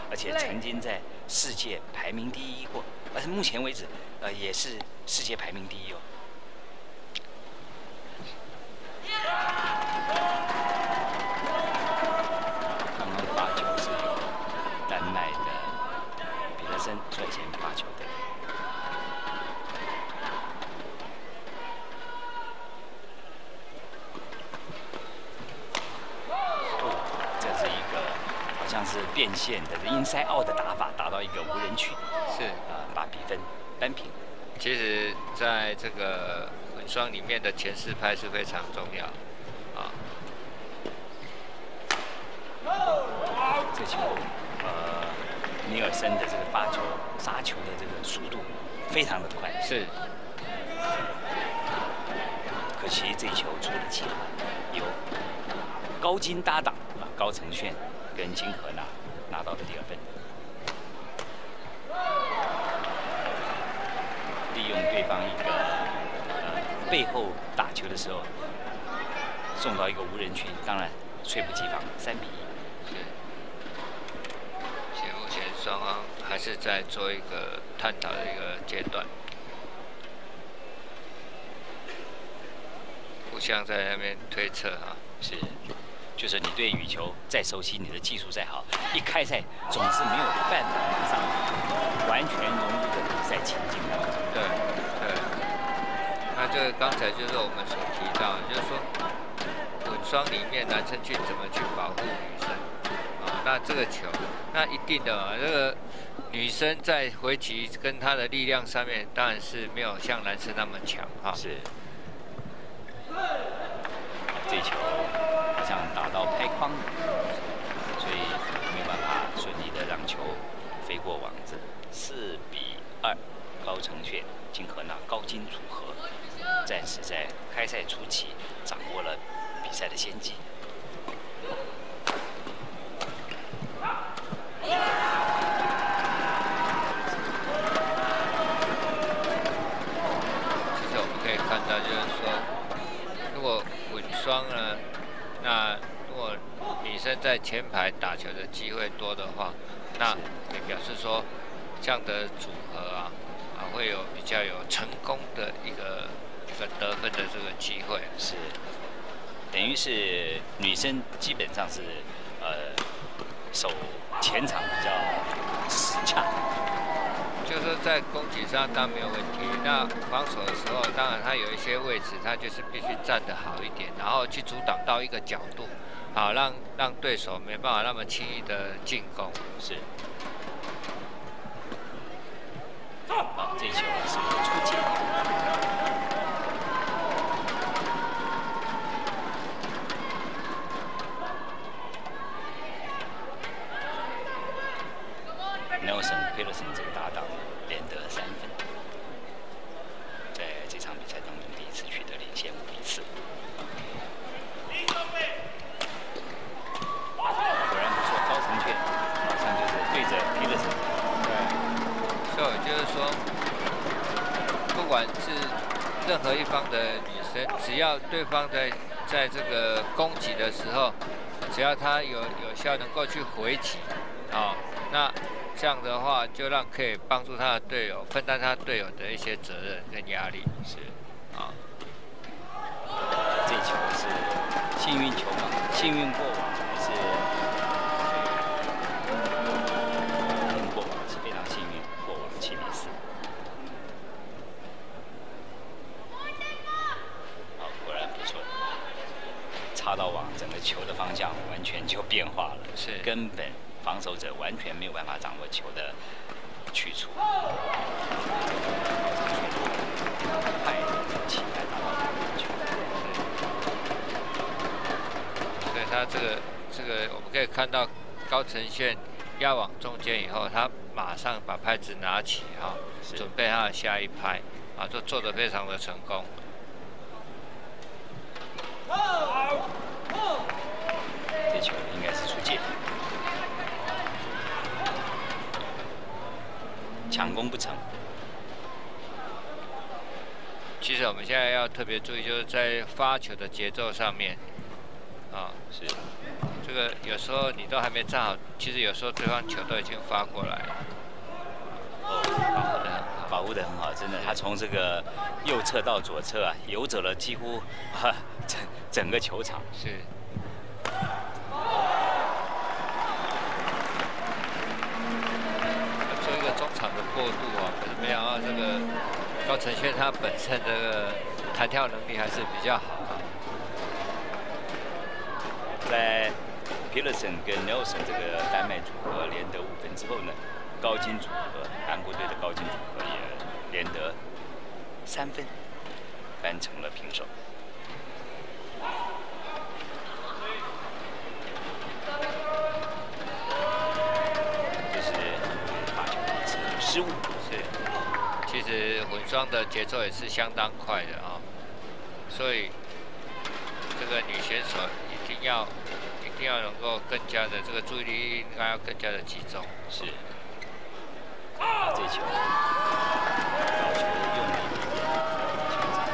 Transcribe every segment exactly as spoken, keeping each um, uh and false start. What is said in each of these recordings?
而且曾经在世界排名第一过，而且目前为止，呃，也是世界排名第一哦。刚刚发球是由丹麦的彼得森率先发球的。 像是变线的 inside out 的打法，打到一个无人区， 是啊、呃，把比分扳平。 其实，在这个混双里面的前四拍是非常重要啊。 这球，呃，尼尔森的这个发球、杀球的这个速度非常的快， 是。 可惜这一球出了界，由高金搭档啊，高承炫。 跟金河拿拿到了第二分，利用对方一个呃背后打球的时候，送到一个无人区，当然猝不及防，三比一。 是。现目前双方还是在做一个探讨的一个阶段，互相在那边推测啊。 是。 就是你对羽球再熟悉，你的技术再好，一开赛总是没有办法马上完全融入的比赛情境当中。 对对。那这个刚才就是我们所提到，就是说混双里面男生去怎么去保护女生啊？那这个球，那一定的嘛，这个女生在回击跟她的力量上面，当然是没有像男生那么强哈。 是。这球。 像打到拍框，所以没有办法顺利的让球飞过网子。四比二，高承炫、金河拿、高金组合，暂时在开赛初期掌握了比赛的先机。 其实我们可以看到，就是说，如果混双呢？ 那如果女生在前排打球的机会多的话，那也表示说这样的组合啊，啊会有比较有成功的一个一个得分的这个机会。 是，等于是女生基本上是呃守前场比较死掐。 就是说在攻击上当然没有问题，那防守的时候，当然他有一些位置，他就是必须站得好一点，然后去阻挡到一个角度，好让让对手没办法那么轻易的进攻。 是。好，这球是出界。Nelson Peterson 这个搭档连得三分，在这场比赛当中第一次取得领先五比四。果然不错，高承炫马上就是对着 Peterson。 对，所以就是说，不管是任何一方的女生，只要对方在在这个攻击的时候，只要她有有效能够去回击，啊、哦，那。 这样的话，就让可以帮助他的队友分担他队友的一些责任跟压力。 是， 啊， 这球是幸运球嘛？幸运过网还是幸运过网？是非常幸运过网，七比四。好，果然不错，插到网，整个球的方向完全就变化了， 是根本。 防守者完全没有办法掌握球的去处，快起来打到球。 所以他这个这个我们可以看到高承炫压往中间以后，他马上把拍子拿起哈、哦，准备他的下一拍啊，就做得非常的成功。 这球应该是出界。 抢攻不成。 其实我们现在要特别注意，就是在发球的节奏上面，啊， 是这个有时候你都还没站好，其实有时候对方球都已经发过来了。 哦，保护的很好，保护的很好，真的，他从这个右侧到左侧啊，游走了几乎啊整整个球场。 是。做一个中场的过渡啊，可是没想到这个高承炫他本身这个弹跳能力还是比较好啊。 在 Peterson 跟 Nelson 这个丹麦组合连得五分之后呢，高金组合韩国队的高金组合也连得三分，翻成了平手。这是发球的一次失误。 是，其实混双的节奏也是相当快的啊、哦，所以这个女选手一定要。一定要能够更加的这个注意力应该要更加的集中。 是。啊，这球，高球用力一点，球场。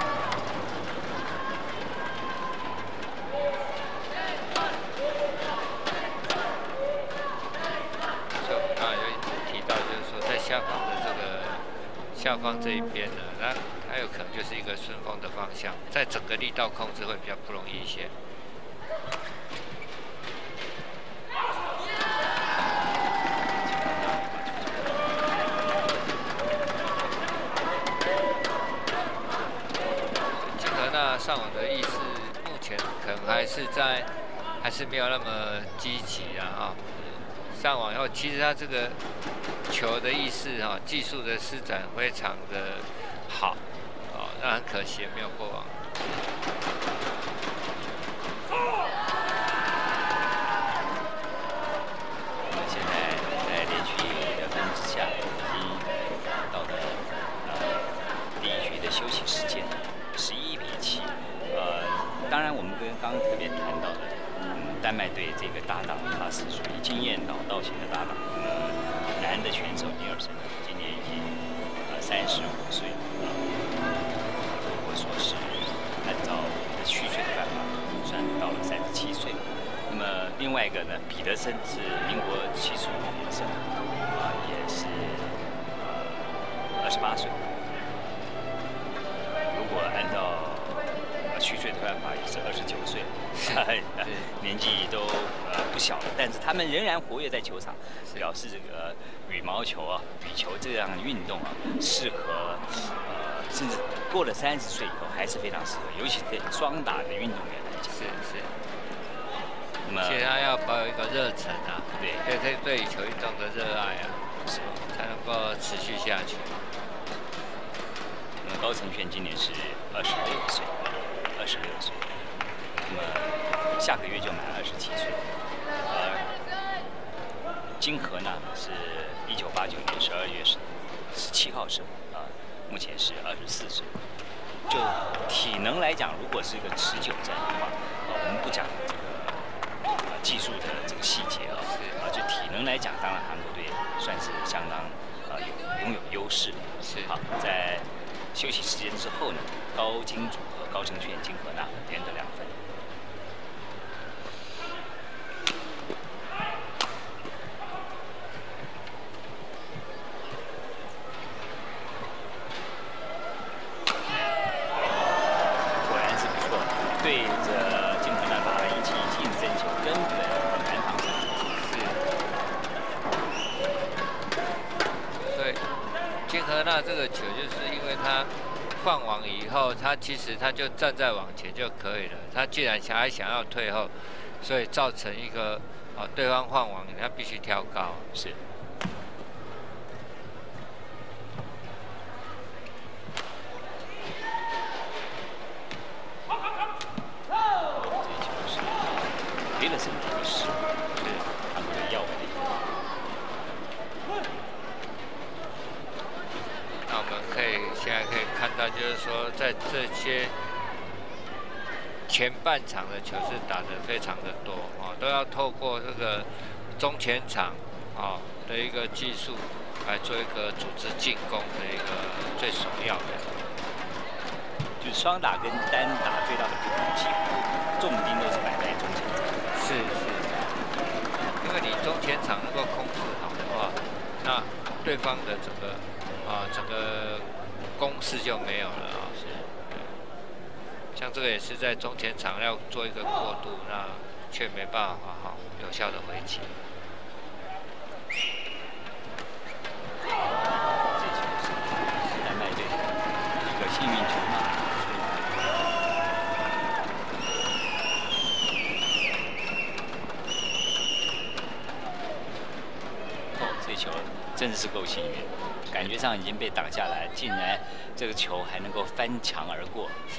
所以我们刚才有一直提到，就是说在下方的这个下方这一边呢，那它有可能就是一个顺风的方向，在整个力道控制会比较不容易一些。上网的意思目前可能还是在，还是没有那么积极啊哈。上网后，其实他这个球的意识哈，技术的施展非常的好，哦，那很可惜没有过网。 我们现在在连续得分之下，已经到了呃第一局的休息时间。十一比七，呃，当然我们跟刚刚特别谈到的，嗯，丹麦队这个搭档，他是属于经验老道型的搭档。呃，男的选手尼尔森今年已经呃三十五岁，啊、呃，如果说是按照虚岁的办法算到了三十七岁。那么另外一个呢，彼得森是民国七十五年生，啊、呃，也是二十八岁。如果按照虚岁的办法，也是二十九岁，年纪都呃不小了，但是他们仍然活跃在球场，表示这个羽毛球啊、羽球这样的运动啊，适合呃甚至过了三十岁以后还是非常适合，尤其对双打的运动员来讲。 是是。 那么， 其实他要保有一个热忱啊， 对， 对对对羽球运动的热爱啊， 是才能够持续下去。 那么高承炫今年是二十六岁，二十六岁，那么下个月就满二十七岁。而金河呢是一九八九年十二月十十七号生，啊，目前是二十四岁。就体能来讲，如果是一个持久战的话，啊，我们不讲这个啊技术的这个细节啊，啊，就体能来讲，当然韩国队算是相当啊有拥有优势。 是好，在休息时间之后呢，高金组合高承炫、金河娜连得两分。果然是不错，对着金河娜打了一记近身球，根本很难防守。 是。所以金河娜这个球，就是因为他放网以后，他其实他就站在网前就可以了。他既然想还想要退后，所以造成一个啊对方换网，他必须挑高。 是。这球是 Peterson 的一个失误，是韩国队要回的一分。 那我们可以现在可以看到，就是说在这些前半场的球是打得非常的多啊，都要透过这个中前场啊的一个技术来做一个组织进攻的一个最首要的。 就是双打跟单打最大的不同，几乎重兵都是摆在中前场。 是是。 你中前场能够控制好的话，那对方的整个啊整个攻势就没有了啊。是。像这个也是在中前场要做一个过渡，那却没办法好有效的回击。 这球是丹麦队一个幸运球嘛。 这球真的是够幸运，感觉上已经被挡下来，竟然这个球还能够翻墙而过。 是。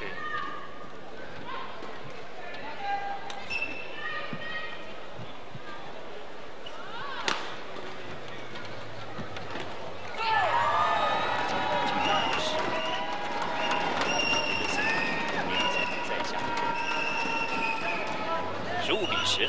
十五比十。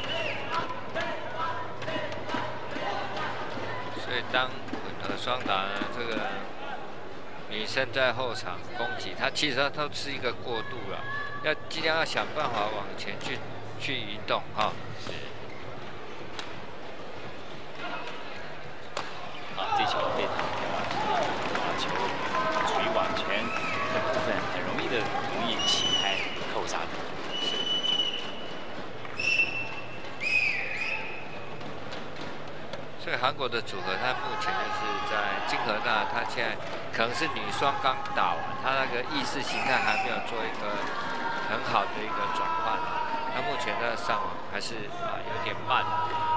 当混合双打呢，这个女生在后场攻击，她其实她都是一个过渡了，要尽量要想办法往前去去移动哈。是。 啊，这球非常漂亮，把球处于网前的部分，很容易的容易起开扣杀的。是。 所以韩国的组合，它目前就是在金荷纳，它现在可能是女双刚打完，它那个意识形态还没有做一个很好的一个转换，它目前的上网还是啊有点慢。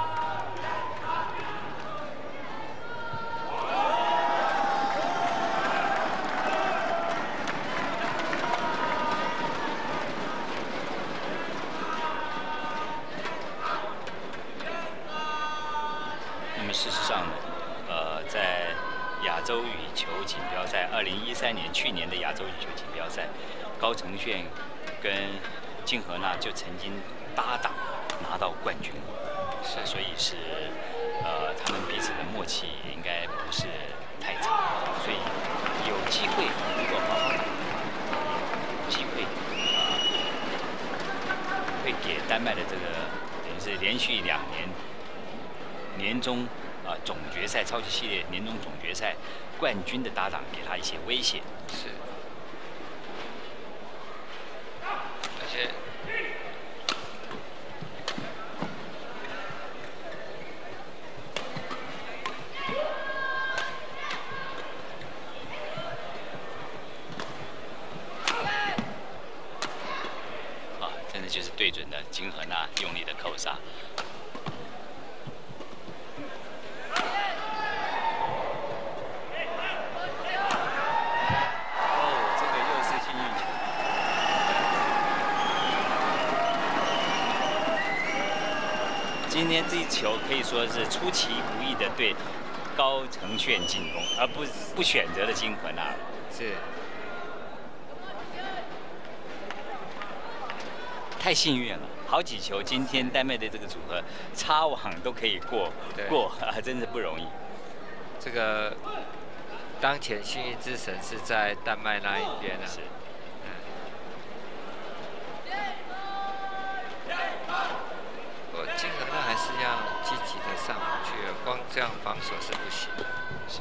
事实上呢，呃，在亚洲羽球锦标赛，二零一三年去年的亚洲羽球锦标赛，高承炫跟金荷娜就曾经搭档拿到冠军，是，所以是呃，他们彼此的默契也应该不是太差，所以有机会如果好好打，有机会啊、呃，会给丹麦的这个等于是连续两年年终。 啊，总决赛超级系列年终总决赛冠军的搭档，给他一些威胁。 是。而且， 啊，真的就是对准了金荷娜用力的扣杀。 今天这一球可以说是出其不意的对高承炫进攻，而不不选择了金荷娜。 是。 太幸运了，好几球，今天丹麦的这个组合擦网都可以过过啊，真是不容易。 这个当前幸运之神是在丹麦那一边啊。是。 金荷娜还是要积极的上网去，光这样防守是不行。 是。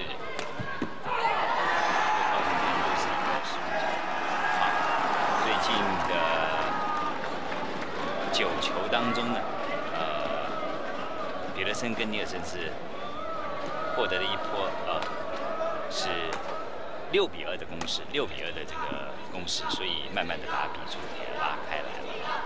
高承炫都是一个十五球。好，最近的九球当中呢，呃，彼得森跟尼尔森是获得了一波呃是六比二的攻势，六比二的这个攻势，所以慢慢的把比数也拉开来了。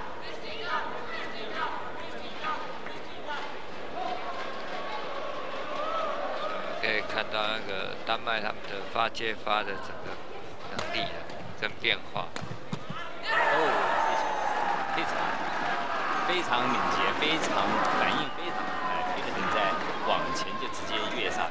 可以看到那个丹麦他们的发接发的整个能力跟变化。 哦，这球非常非常敏捷，非常反应非常快，彼得森在网前就直接跃上。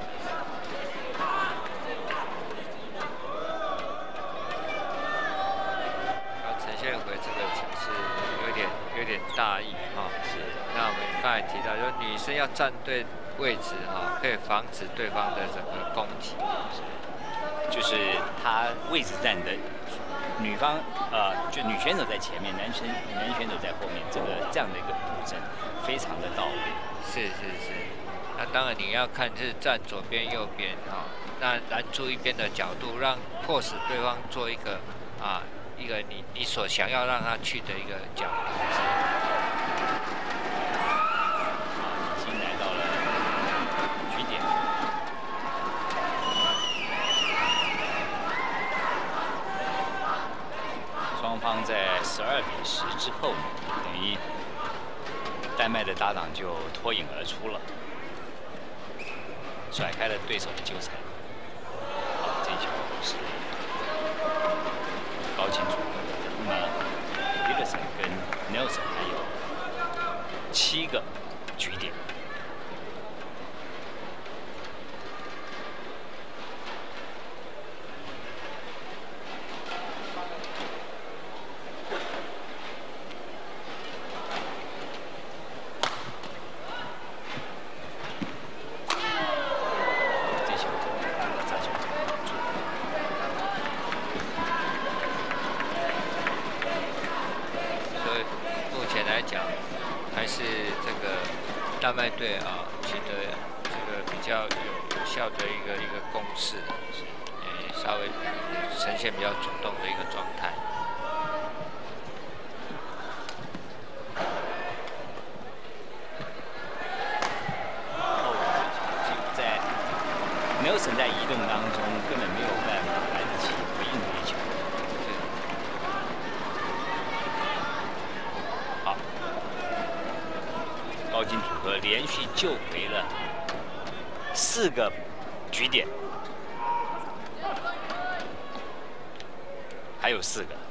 然后呈现回这个球是有点有点大意哈、哦。是。那我们刚才提到，就是女生要站对。 位置哈、哦，可以防止对方的整个攻击， 就是他位置站的女方呃，就女选手在前面，男选男选手在后面，这个这样的一个布阵非常的到位。 是是是，那当然你要看是站左边右边啊、哦，那拦住一边的角度，让迫使对方做一个啊一个你你所想要让他去的一个角度。 已经来到了局点。双方在十二比十之后，等于丹麦的搭档就脱颖而出了，甩开了对手的纠缠。好，这一球是高清楚。那么Peterson跟 Nelson 还有七个局点。丹麦队啊，取得这个比较有有效的一个一个攻势，呃，稍微呈现比较主动的一个状态。 在 Nelson 在移动当中根本没有办法来得及回应这一球。好。高金组合连续救回了四个局点，还有四个。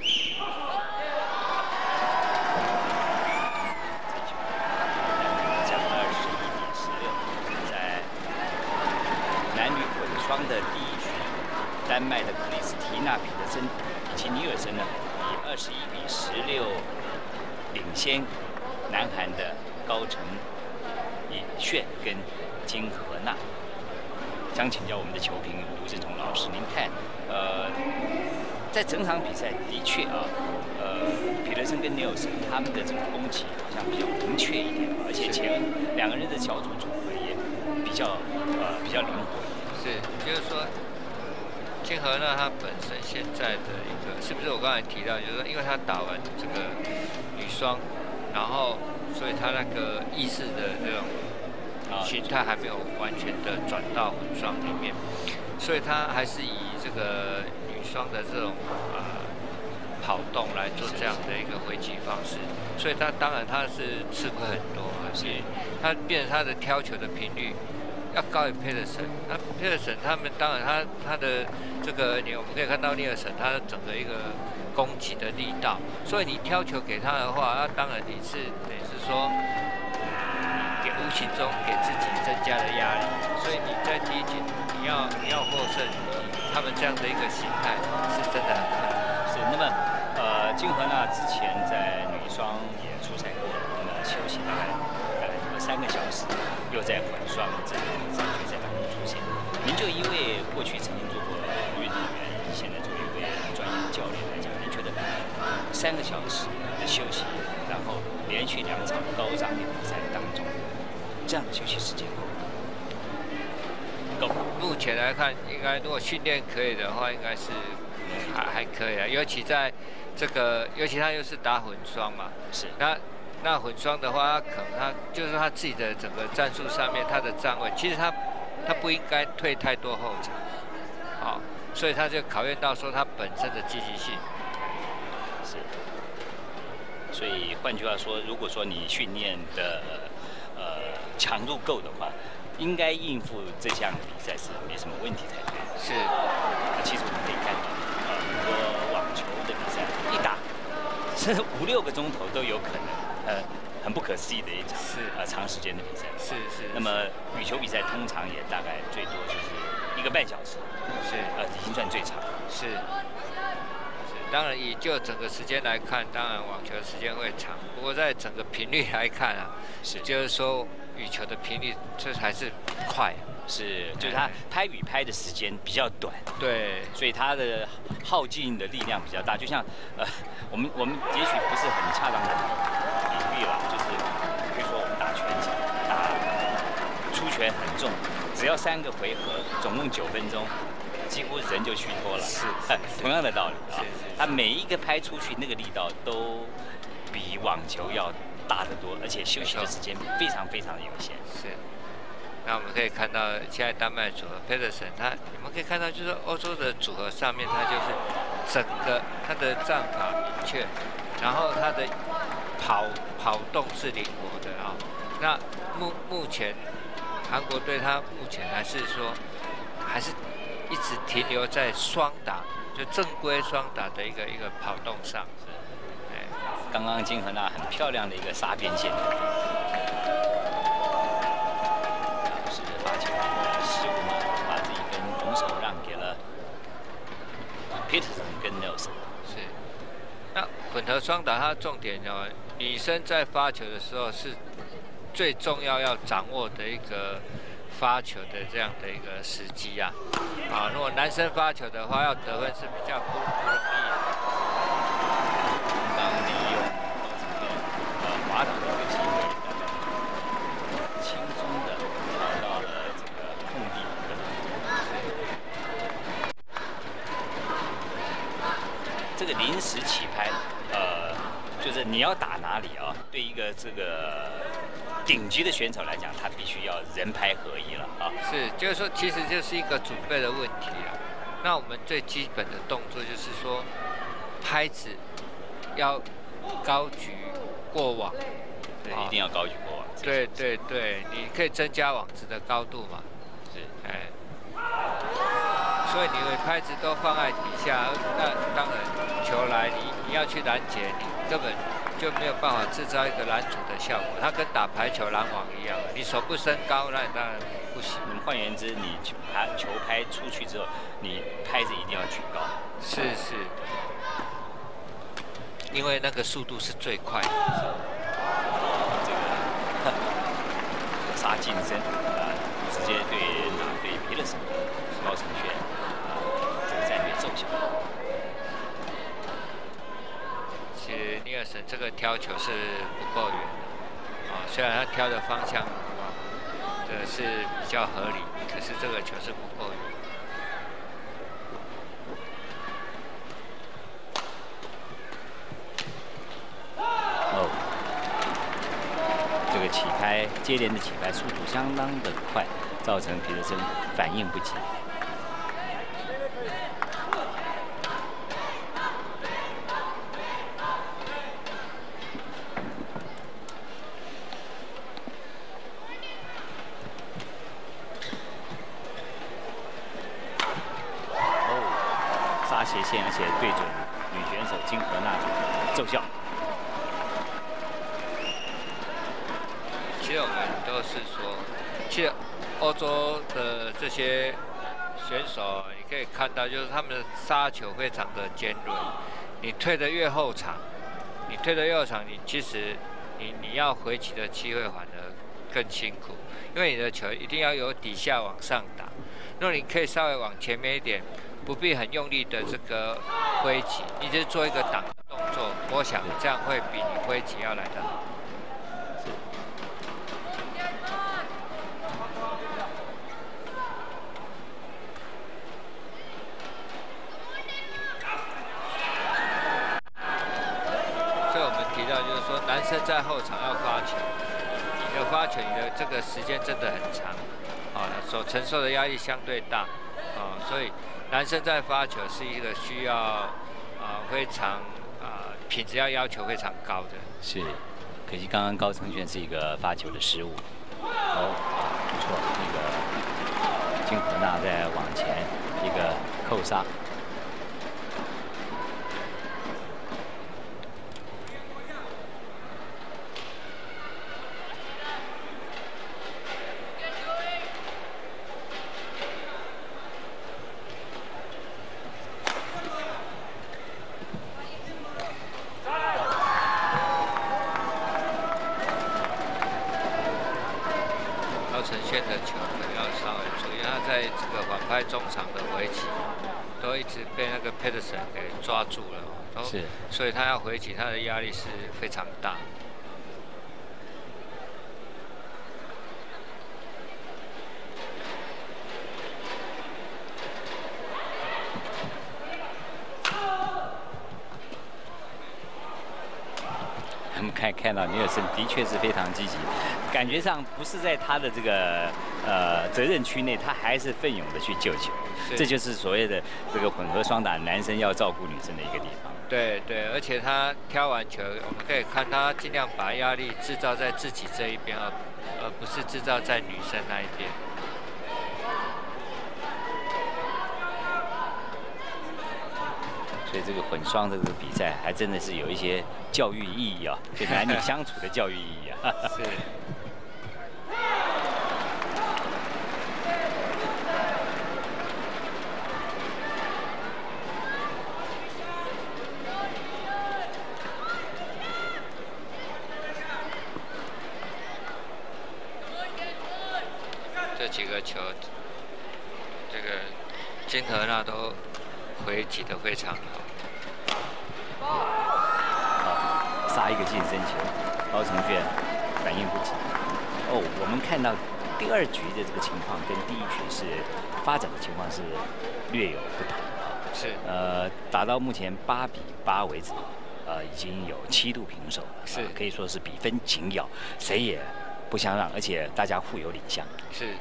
加二十一比十六，在男女混双的第一局，丹麦的克里斯蒂娜·彼得森以及尼尔森呢，以二十一比十六领先南韩的高城以炫跟金荷娜。想请教我们的球评卢振崇老师，您看，呃，在整场比赛的确啊，呃，彼得森跟尼尔森他们的这个攻击好像比较明确一点，而且前两个人的小组组合也比较呃比较灵活。 是，就是说，金荷娜她本身现在的一个，是不是我刚才提到，就是说，因为她打完这个女双，然后。所以他那个意识的这种心态还没有完全的转到混双里面，所以他还是以这个女双的这种呃跑动来做这样的一个回击方式，所以他当然他是吃亏很多，而且他变成他的挑球的频率要高于佩德森。那佩德森他们当然他他的这个你我们可以看到尼尔森他的整个一个攻击的力道，所以你挑球给他的话，那当然你是等于是说，给无形中给自己增加了压力。所以你在第一局你要你要获胜，他们这样的一个心态是真的很困难。 是，那么呃，金荷娜之前在女双也出赛过，那么休息大概大概有三个小时，又在混双这个在决赛当中出现。您就一位过去曾经做过运动员，现在作为一位专业的教练来讲，您觉得三个小时的休息，然后连续两场高张力比赛当中，这样的休息时间够？ 目前来看，应该如果训练可以的话，应该是还还可以啊。尤其在这个，尤其他又是打混双嘛， 是那那混双的话，他可能他就是他自己的整个战术上面，他的站位，其实他他不应该退太多后场，好、哦，所以他就考验到说他本身的积极性。 是。所以换句话说，如果说你训练的呃强度够的话，应该应付这项比赛是没什么问题才对。 是。 其实我们可以看到，呃，很多网球的比赛一打，甚至五六个钟头都有可能，呃，很不可思议的一场是呃长时间的比赛。 是是。 那么羽球比赛通常也大概最多就是一个半小时， 是呃已经算最长。 是。当然，以就整个时间来看，当然网球的时间会长。不过在整个频率来看啊， 是就是说羽球的频率，这还是快。 是，就是他拍羽拍的时间比较短， 对， 所以他的耗尽的力量比较大。就像呃，我们我们也许不是很恰当的比喻了，就是比如说我们打拳击，打出拳很重，只要三个回合，总共九分钟，几乎人就虚脱了。 是， 同样的道理啊， 是他每一个拍出去那个力道都比网球要大得多，而且休息的时间非常非常的有限。 是。那我们可以看到，现在丹麦组合 Pedersen， 他你们可以看到，就是欧洲的组合上面，他就是整个他的战法明确，然后他的跑跑动是灵活的啊、哦。那目目前韩国队他目前还是说，还是一直停留在双打，就正规双打的一个一个跑动上。 哎，刚刚金荷娜很漂亮的一个杀边线。Peterson 跟 Nelson 是，那混合双打它的重点哦，女生在发球的时候是最重要要掌握的一个发球的这样的一个时机啊。啊，如果男生发球的话，要得分是比较不不容易的。 刚利用呃滑倒的一个机会，轻松的跑到了这个空地。这个临时起拍，呃，就是你要打哪里啊？对一个这个顶级的选手来讲，他必须要人拍合一了啊。 是，就是说，其实就是一个准备的问题啊。那我们最基本的动作就是说，拍子要高举过网， 对，一定要高举过网。 对对对，你可以增加网子的高度嘛。 是， 哎。所以你的拍子都放在底下，那当然球来你你要去拦截，你根本就没有办法制造一个拦阻的效果。它跟打排球拦网一样，你手不升高，那你当然不行。 换言之，你拍球拍出去之后，你拍子一定要举高。 是是，因为那个速度是最快的。 这个杀近身啊，直接对拿对皮勒森高成轩。战略奏效。 其实尼尔森这个挑球是不够远的啊，虽然他挑的方向啊，这是比较合理，可是这个球是不够远。 哦，这个起拍接连的起拍速度相当的快，造成皮特森反应不及。斜线，而且对准女选手金荷娜奏效。 其实我们都是说，其实欧洲的这些选手，你可以看到，就是他们的杀球非常的尖锐。你推得越后场，你推得越后场，你其实你你要回击的机会反而更辛苦，因为你的球一定要由底下往上打。如果你可以稍微往前面一点。不必很用力的这个挥击，你只是做一个挡的动作，我想这样会比你挥击要来得好。所以我们提到就是说，男生在后场要发球，你的发球，你的这个时间真的很长，啊，所承受的压力相对大，啊，所以。男生在发球是一个需要啊、呃、非常啊、呃、品质要要求非常高的。 是，可惜刚刚高成轩是一个发球的失误。哦，不错，那个金荷娜在往前一个扣杀。 在这个反拍中场的围棋，都一直被那个 Peterson 给抓住了，哦， 是， 所以他要回击，他的压力是非常大。 我们看看到尼尔森的确是非常积极，感觉上不是在他的这个呃责任区内，他还是奋勇的去救球，这就是所谓的这个混合双打，男生要照顾女生的一个地方。 对对，而且他挑完球，我们可以看他尽量把压力制造在自己这一边，而而不是制造在女生那一边。 所以这个混双这个比赛还真的是有一些教育意义啊，就男女相处的教育意义啊。 是。这几个球，这个金荷娜都回击得非常好。 好，杀一个近身球，高承炫反应不及。哦，我们看到第二局的这个情况跟第一局是发展的情况是略有不同。 是。 呃，打到目前八比八为止，呃，已经有七度平手了， 是、 呃、可以说是比分紧咬，谁也不相让，而且大家互有领先。 是。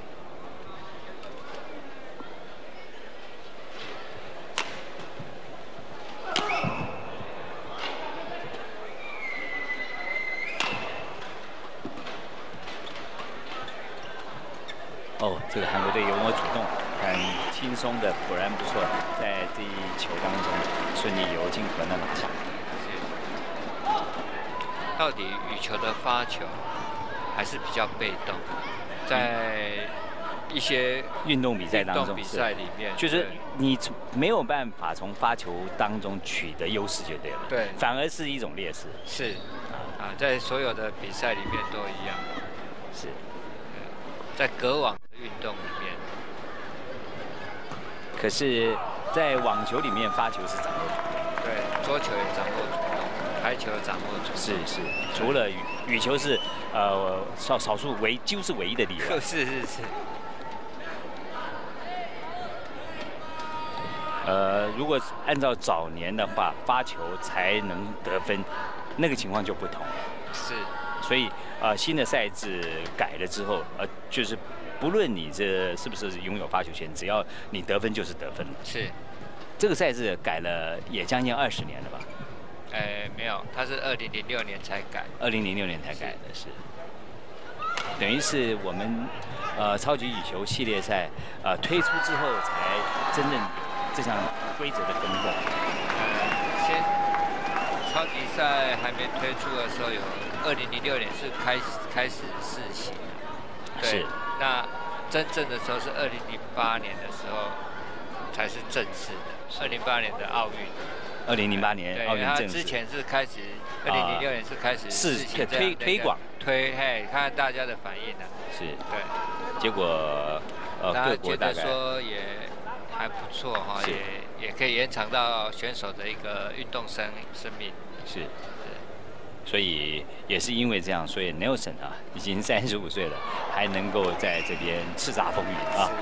哦，这个韩国队有没有主动？很轻松的，果然不错，在这一球当中顺利由金荷娜拿下。 到底羽球的发球还是比较被动，在一些运动比赛当中， 比赛里面， 就是你没有办法从发球当中取得优势就对了， 对， 反而是一种劣势。 是啊，在所有的比赛里面都一样， 是， 在隔网的运动里面。 可是，在网球里面发球是掌握主动， 对，桌球也掌握主动，排球掌握主动， 是是，除了羽羽球是呃少少数唯几乎是唯一的例外。 是是是。 呃，如果按照早年的话，发球才能得分，那个情况就不同了。 是， 所以呃，新的赛制改了之后，呃，就是不论你这是不是拥有发球权，只要你得分就是得分。 是， 这个赛制改了也将近二十年了吧？ 呃，没有，它是二零零六年才改。 二零零六年才改的是，等于是我们呃超级羽球系列赛呃推出之后，才真正有这项规则的更动。 呃，先超级赛还没推出的时候，有二零零六年是开始开始试行，对。 是。 那真正的时候是二零零八年的时候才是正式的，二零零八年的奥运。二零零八年奥运正式。 之前是开始，二零零六年是开始试推推广推，嘿，看大家的反应啊。 是。 对。 结果呃各国大概说也还不错哈，也也可以延长到选手的一个运动生生命。 是。所以也是因为这样，所以 Nelson 啊已经三十五岁了，还能够在这边叱咤风云啊。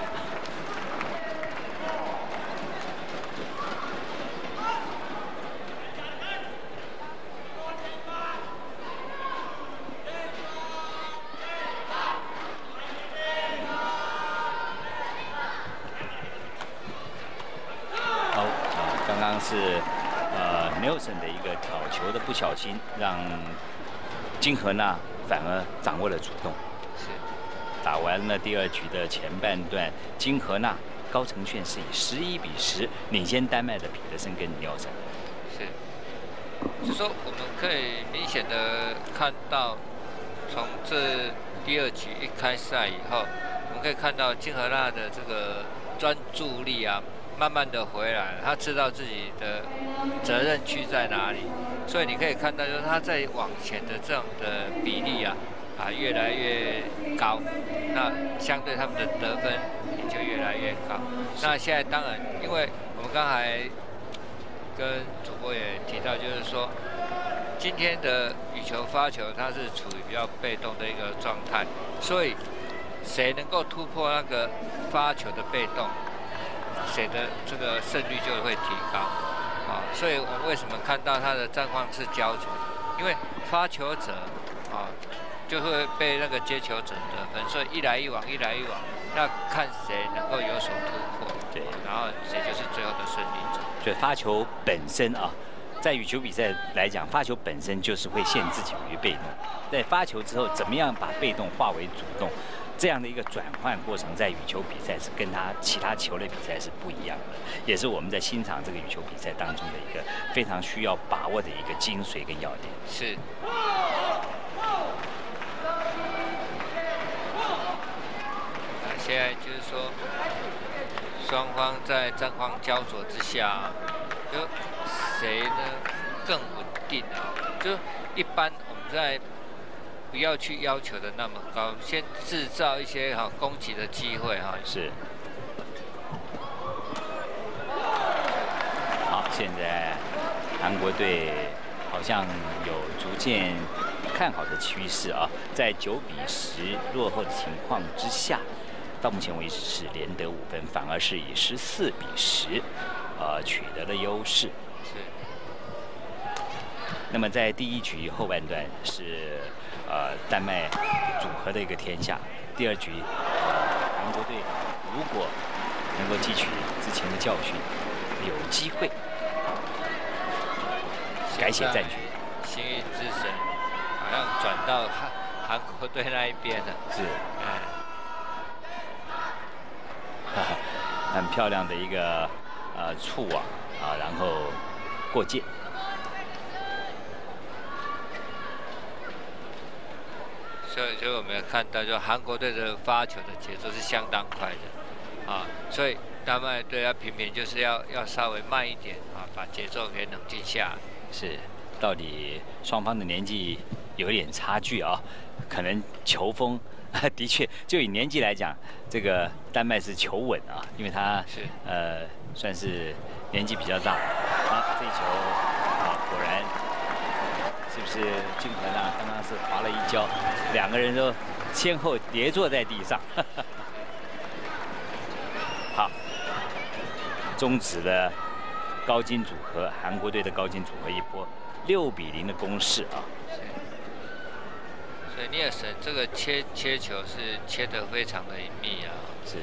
好，啊，刚刚是。呃 ，Nelson 的一个挑球的不小心，让金荷娜反而掌握了主动。 是。 打完了第二局的前半段，金荷娜、高承炫是以十一比十领先丹麦的彼得森跟 Nelson。 是。就说我们可以明显的看到，从这第二局一开赛以后，我们可以看到金荷娜的这个专注力啊。慢慢的回来，他知道自己的责任区在哪里，所以你可以看到，就是他在往前的这种的比例啊，啊越来越高，那相对他们的得分也就越越高。那现在当然，因为我们刚才跟主播也提到，就是说今天的羽球发球它是处于比较被动的一个状态，所以谁能够突破那个发球的被动，谁的这个胜率就会提高。啊，所以我们为什么看到它的战况是焦灼？因为发球者啊就会被那个接球者得分，所以一来一往，一来一往，那看谁能够有所突破， 对， 然后谁就是最后的胜利者。 所以发球本身啊，在羽球比赛来讲，发球本身就是会陷自己于被动，在发球之后，怎么样把被动化为主动？这样的一个转换过程，在羽球比赛是跟他其他球类比赛是不一样的，也是我们在欣赏这个羽球比赛当中的一个非常需要把握的一个精髓跟要点。 是。那现在就是说，双方在战况焦灼之下，就谁呢更稳定啊？就一般我们在。不要去要求的那么高，先制造一些哈攻击的机会哈。 是。好，现在韩国队好像有逐渐看好的趋势啊，在九比十落后的情况之下，到目前为止是连得五分，反而是以十四比十，呃取得了优势。 是。 那么在第一局后半段是。呃，丹麦组合的一个天下。第二局，韩国队如果能够汲取之前的教训，有机会改写战局。 幸运之神好像转到韩韩国队那一边了。 是。 嗯。 很漂亮的一个呃触网啊，然后过界。 所以，所以我们看到，就韩国队的发球的节奏是相当快的，啊，所以丹麦队要频频就是要要稍微慢一点啊，把节奏给冷静下来。 是，到底双方的年纪有一点差距啊，可能球风的确就以年纪来讲，这个丹麦是球稳啊，因为他是呃算是年纪比较大。好，这一球啊，果然。是不是俊恒啊？刚刚是滑了一跤，两个人都先后跌坐在地上。好，终止了高金组合，韩国队的高金组合一波六比零的攻势啊。 所以尼尔森这个切切球是切得非常的隐秘啊。 是。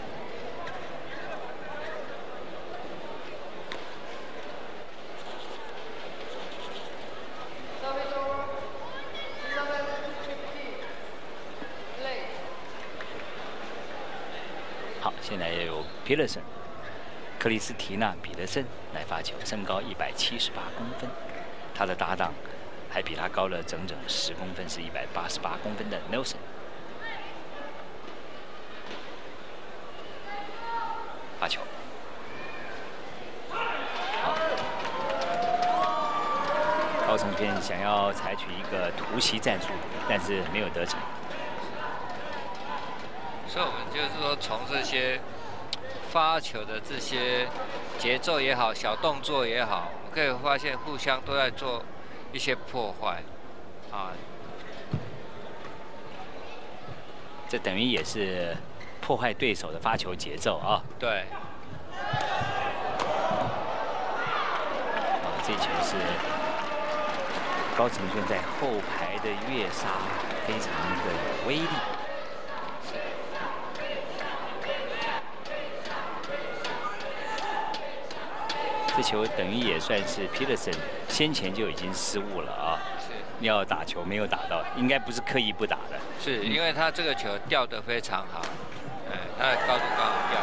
好，现在也有皮勒森、克里斯提娜·彼得森来发球，身高一百七十八公分，他的搭档还比他高了整整十公分，是一百八十八公分的 Nelson。发球，好，高承轩想要采取一个突袭战术，但是没有得逞。 所以我们就是说，从这些发球的这些节奏也好，小动作也好，我们可以发现互相都在做一些破坏，啊， 这等于也是破坏对手的发球节奏啊。 对。 啊，这球是高承轩在后排的跃杀，非常的有威力。这球等于也算是皮特森先前就已经失误了啊，要打球没有打到，应该不是刻意不打的。 是因为他这个球掉得非常好，哎，他的高度刚好掉。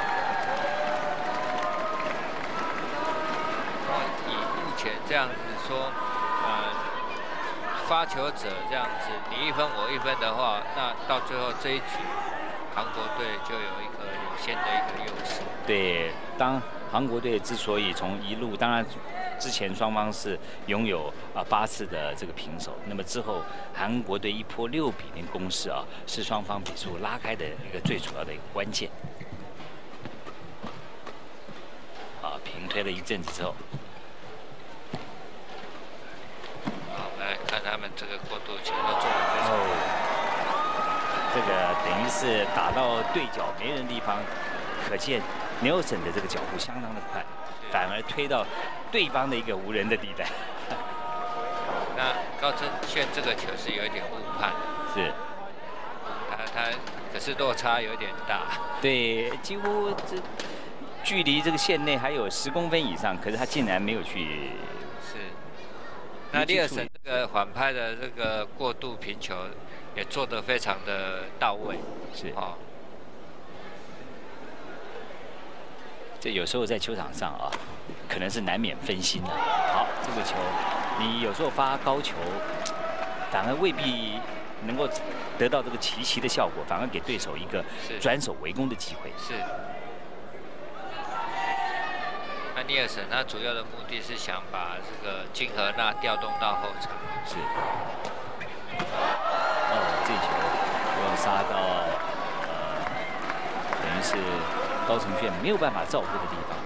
然后以目前这样子说，呃，发球者这样子你一分我一分的话，那到最后这一局，韩国队就有一个领先的一个优势。 对，当韩国队之所以从一路，当然之前双方是拥有啊八次的这个平手，那么之后韩国队一波六比零攻势啊，是双方比数拉开的一个最主要的一个关键。 了一阵子之后。 好，我们来看他们这个过渡球都做得非常好。 哦，这个等于是打到对角没人的地方，可见 Nelson 的这个脚步相当的快，反而推到对方的一个无人的地带。 那高承炫这个球是有一点误判， 是， 他他可是落差有点大， 对，几乎这距离这个线内还有十公分以上，可是他竟然没有去。 是。那利尔森这个缓拍的这个过渡平球也做得非常的到位， 是哦。 这有时候在球场上啊，可能是难免分心的。好，这个球，你有时候发高球，反而未必能够得到这个齐齐的效果，反而给对手一个转守为攻的机会。 是。那尼尔森他主要的目的是想把这个金荷纳调动到后场。 是。哦，这球又杀到呃，等于是高承炫没有办法照顾的地方。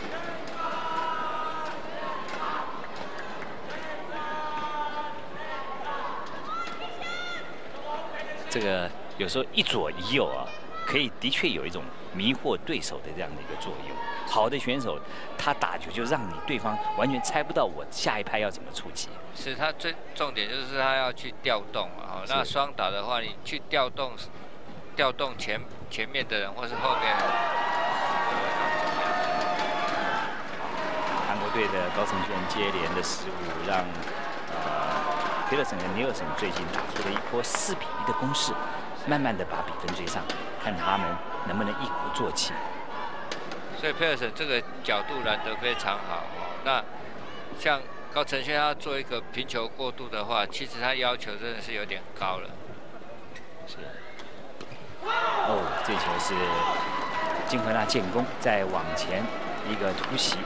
这个有时候一左一右啊，可以的确有一种迷惑对手的这样的一个作用。好的选手，他打球就让你对方完全猜不到我下一拍要怎么出击。 是他最重点就是他要去调动啊。那双打的话，你去调动调动前前面的人或是后面的人。 韩国队的高承炫接连的失误，让呃。皮特森和尼尔森最近打出了一波四比一的攻势，慢慢的把比分追上，看他们能不能一鼓作气。 所以皮特森这个角度拦得非常好。那像高承炫要做一个平球过渡的话，其实他要求真的是有点高了。 是。哦，这球是金荷纳建功，再往前一个突袭。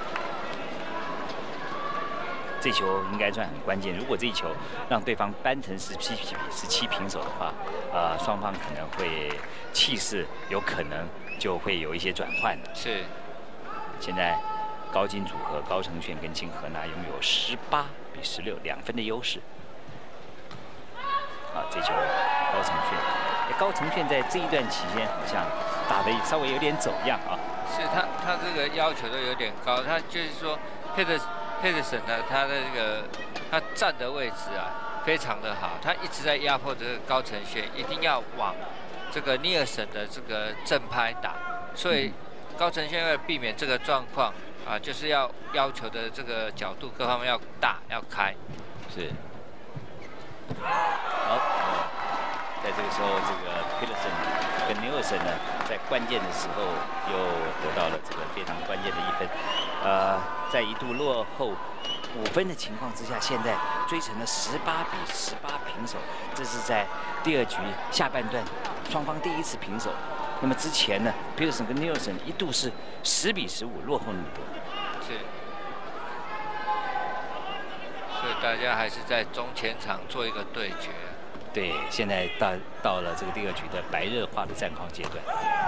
这球应该算很关键。如果这一球让对方扳成十七比十七平手的话，呃，双方可能会气势有可能就会有一些转换了。 是。 现在高金组合高承炫跟金荷纳拥有十八比十六两分的优势。啊，这球高承炫，高承炫在这一段期间好像打得稍微有点走样啊。 是他他这个要求都有点高，他就是说配的。佩德森呢，他的这个他站的位置啊，非常的好，他一直在压迫这个高承炫，一定要往这个尼尔森的这个正拍打，所以高承炫为了避免这个状况啊，就是要要求的这个角度各方面要大要开。 是。好，在这个时候，这个佩德森跟尼尔森呢，在关键的时候又得到了这个非常关键的一分，呃。在一度落后五分的情况之下，现在追成了十八比十八平手。这是在第二局下半段双方第一次平手。那么之前呢，皮特森跟尼尔森一度是十比十五落后那么多。 是。所以大家还是在中前场做一个对决。 对，现在到到了这个第二局的白热化的战况阶段。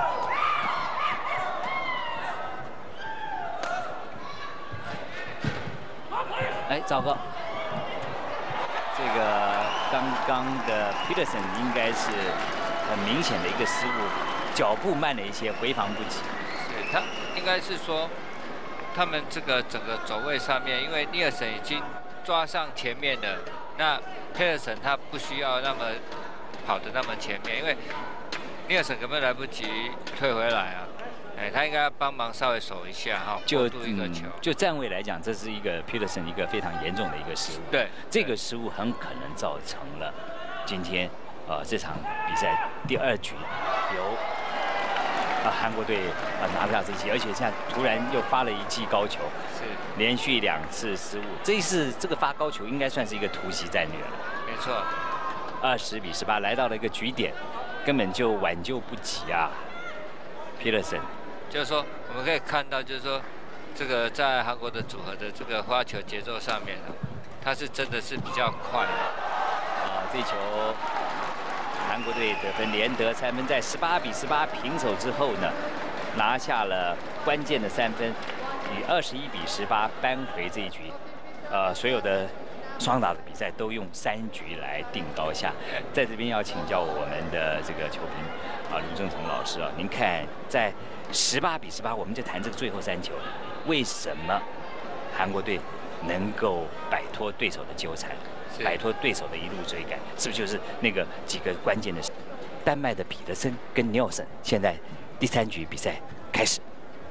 哎，糟糕！这个刚刚的 Peterson 应该是很明显的一个失误，脚步慢了一些，回防不及。 是他应该是说，他们这个整个走位上面，因为尼尔森已经抓上前面了，那 Peterson 他不需要那么跑得那么前面，因为尼尔森根本来不及退回来啊。哎，他应该要帮忙稍微守一下哈， 就一个球、 嗯。就站位来讲，这是一个 Peterson 一个非常严重的一个失误。 对， 这个失误很可能造成了今天呃这场比赛第二局由呃韩国队呃拿下这一记，而且现在突然又发了一记高球， 是连续两次失误。这一次这个发高球应该算是一个突袭战略了。 没错， 二十比十八来到了一个局点，根本就挽救不及啊 ，Peterson。 就是说，我们可以看到，就是说，这个在韩国的组合的这个发球节奏上面呢，它是真的是比较快的。 啊，这球韩国队得分连得三分，在十八比十八平手之后呢，拿下了关键的三分。 以二十一比十八扳回这一局。呃，所有的双打的比赛都用三局来定高下。在这边要请教我们的这个球评啊，卢正成老师啊，您看在十八比十八，我们就谈这个最后三球，为什么韩国队能够摆脱对手的纠缠，摆脱对手的一路追赶，是不是就是那个几个关键的？丹麦的彼得森跟尼尔森，现在第三局比赛开始。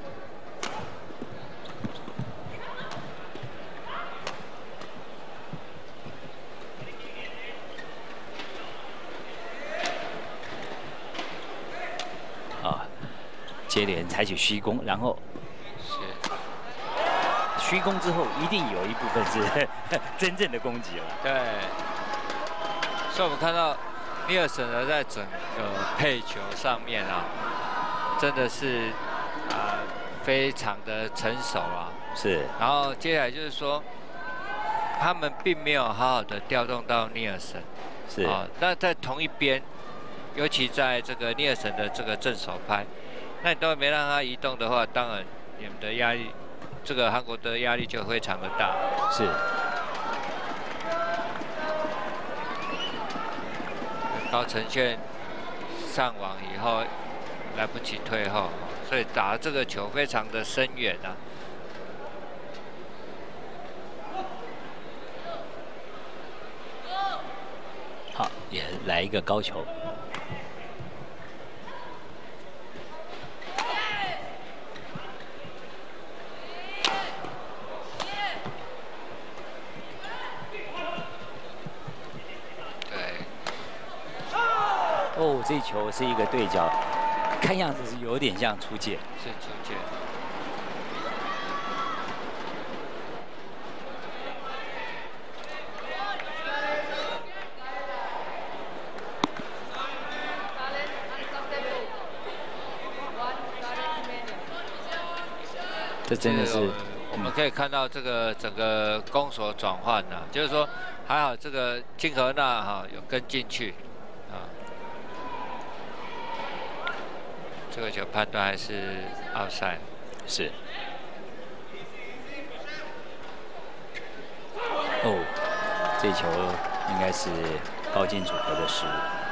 啊，接连采取虚攻，然后是虚攻之后，一定有一部分是真正的攻击了。 对，所以我们看到尼尔森呢，在整个配球上面啊，真的是啊、呃、非常的成熟啊。 是。 然后接下来就是说，他们并没有好好的调动到尼尔森。 是。 啊，那在同一边，尤其在这个尼尔森的这个正手拍，那你都没让他移动的话，当然你们的压力，这个韩国的压力就非常的大。 是。 高承炫上网以后来不及退后，所以打这个球非常的深远啊。 好，也来一个高球。哦，这球是一个对角，看样子是有点像出界。 是出界。 这真的是， 我们可以看到这个整个攻守转换呢，就是说还好这个金荷纳哈有跟进去啊。这个球判断还是outside。 是。哦，这球应该是高进组合的失误。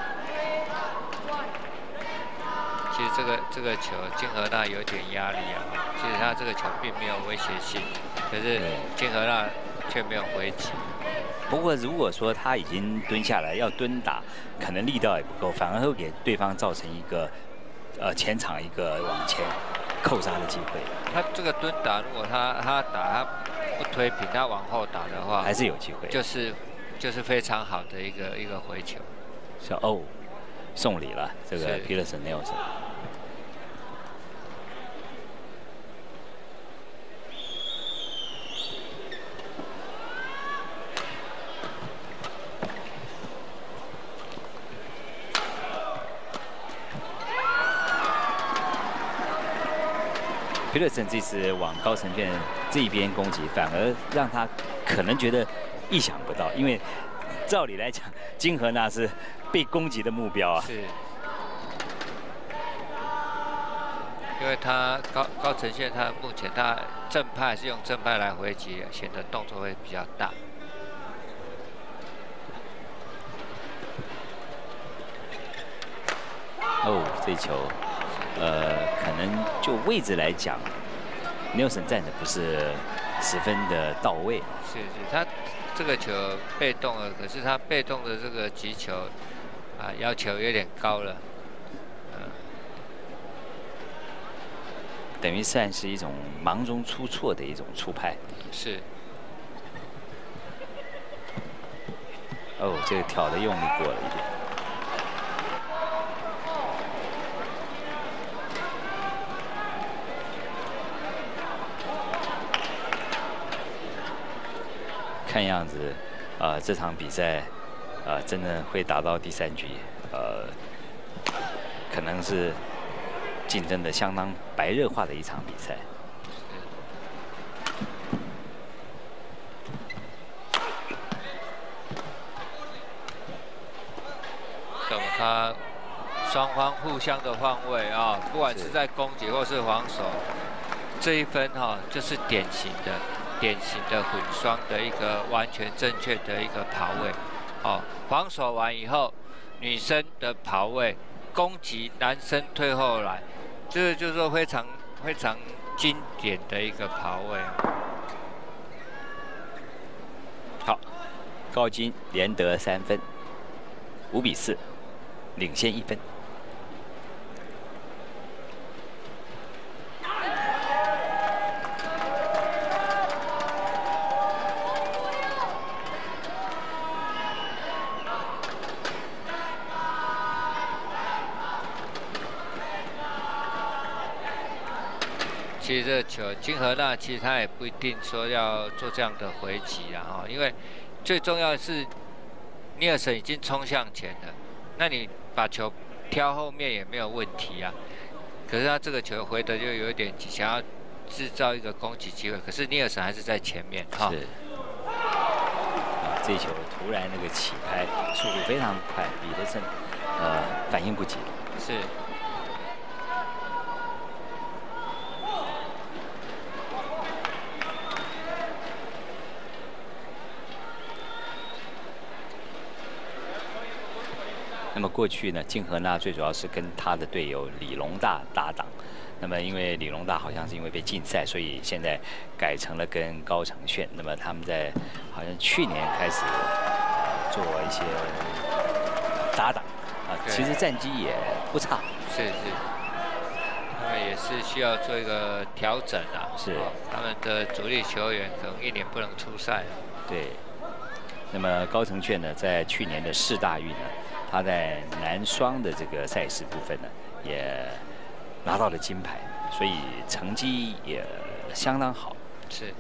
其实这个这个球金荷纳有点压力啊，其实他这个球并没有威胁性，可是金荷纳却没有回击。 不过如果说他已经蹲下来要蹲打，可能力道也不够，反而会给对方造成一个。呃，前场一个往前扣杀的机会。 他这个蹲打，如果他他打他不推平，他往后打的话， 还是有机会。 就是就是非常好的一个一个回球。 是哦，送礼了这个皮勒森内尔森。皮勒森这次往高承炫这一边攻击，反而让他可能觉得意想不到，因为照理来讲，金荷纳是被攻击的目标啊。 是。因为他高高承炫他目前他正派是用正派来回击，显得动作会比较大。 哦，这球。呃，可能就位置来讲，尼尔森站的不是十分的到位。 是是，他这个球被动了，可是他被动的这个击球啊，要求有点高了。嗯， 等于算是一种忙中出错的一种出拍。 是。 哦，这个挑的用力过了一点。看样子，啊、呃，这场比赛，啊、呃，真的会打到第三局，呃，可能是竞争的相当白热化的一场比赛。 怎么他双方互相的换位啊，不管是在攻击或是防守， 这一分哈、哦，就是典型的、典型的混双的一个完全正确的一个跑位。哦，防守完以后，女生的跑位攻击，男生退后来，这个就是说非常非常经典的一个跑位。 好，高金连得三分，五比四，领先一分。 其实这个球，金荷纳其实他也不一定说要做这样的回击啊，哈，因为最重要的是尼尔森已经冲向前了，那你把球挑后面也没有问题啊。可是他这个球回的就有一点想要制造一个攻击机会，可是尼尔森还是在前面哈。 是。啊，这一球突然那个起拍速度非常快，彼得森呃反应不及。 是。 那么过去呢，金荷纳最主要是跟他的队友李龙大搭档。那么因为李龙大好像是因为被禁赛，所以现在改成了跟高承炫。那么他们在好像去年开始做一些搭档啊，其实战绩也不差。 是是，他们也是需要做一个调整啊。 是， 哦、他们的主力球员可能一年不能出赛。 对。那么高承炫呢，在去年的世大运呢，他在男双的这个赛事部分呢，也拿到了金牌，所以成绩也相当好。 是。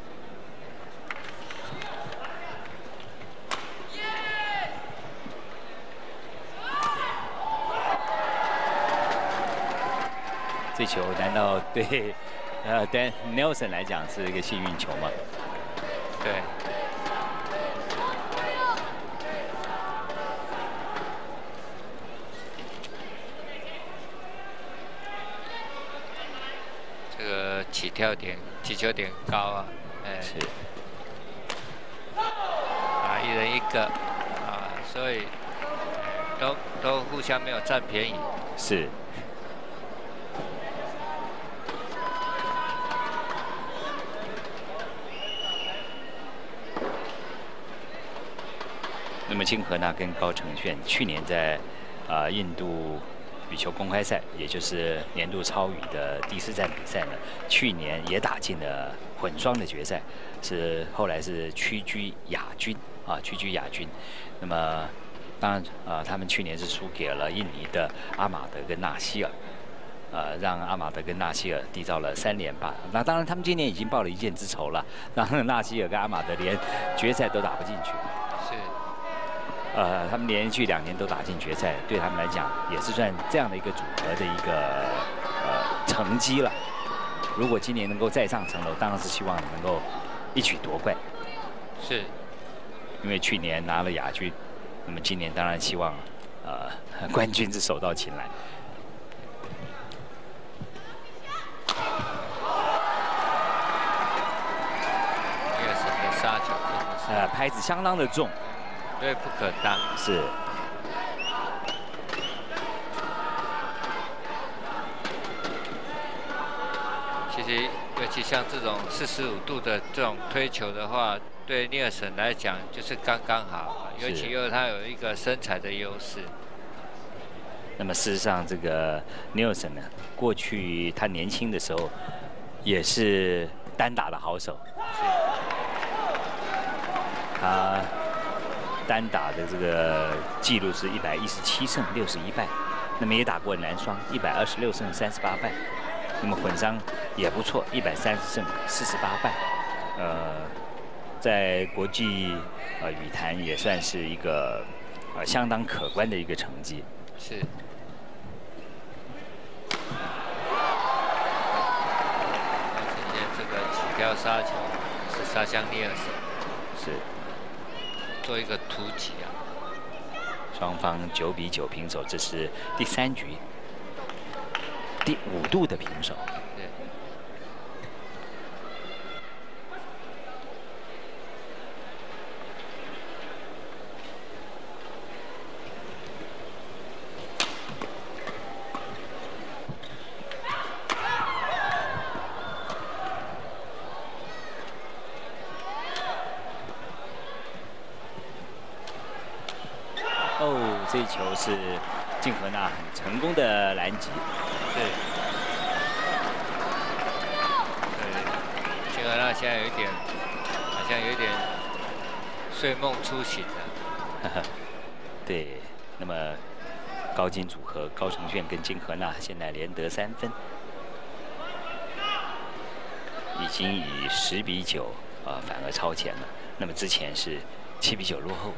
这球难道对呃对 Nelson 来讲是一个幸运球吗？ 对。起跳点、起球点高啊，哎， 是， 啊，一人一个，啊，所以都都互相没有占便宜。 是。那么金荷纳跟高承炫去年在啊、呃、印度羽球公开赛，也就是年度超羽的第四站比赛呢，去年也打进了混双的决赛，是后来是屈居亚军啊，屈居亚军。那么当然啊、呃，他们去年是输给了印尼的阿马德跟纳希尔，呃，让阿马德跟纳希尔缔造了三连霸。那当然，他们今年已经报了一箭之仇了，让纳希尔跟阿马德连决赛都打不进去。 是。 呃，他们连续两年都打进决赛，对他们来讲也是算这样的一个组合的一个呃成绩了。如果今年能够再上层楼，当然是希望能够一举夺冠。 是， 因为去年拿了亚军，那么今年当然希望呃冠军是手到擒来。 尼尔森的杀球， 呃，拍子相当的重。 对，不可当。 是。 其实，尤其像这种四十五度的这种推球的话，对尼尔森来讲就是刚刚好，尤其又他有一个身材的优势。 那么事实上，这个尼尔森呢，过去他年轻的时候也是单打的好手。他单打的这个记录是一百一十七胜六十一败，那么也打过男双一百二十六胜三十八败，那么混双也不错，一百三十胜四十八败，呃，在国际呃羽坛也算是一个呃相当可观的一个成绩。 是。呈现这个起跳杀球是杀向尼尔森。 是。 做一个突击啊！ 双方九比九平手，这是第三局第五度的平手。 对。 这一球是金荷娜很成功的拦截。 对。对，金荷娜现在有一点，好像有一点睡梦初醒了。 对，那么高金组合高承炫跟金荷娜现在连得三分，已经以十比九啊反而超前了。那么之前是七比九落后。